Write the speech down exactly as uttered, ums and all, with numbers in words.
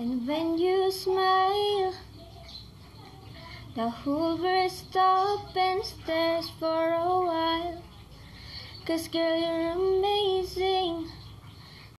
And when you smile, the whole world stops and stares for a while. 'Cause girl, you're amazing.